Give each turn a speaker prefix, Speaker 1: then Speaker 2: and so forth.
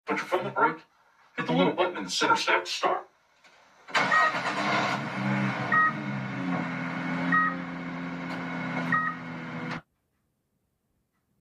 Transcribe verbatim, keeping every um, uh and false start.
Speaker 1: Put your foot on the brake. Hit the little button in the center stack to start.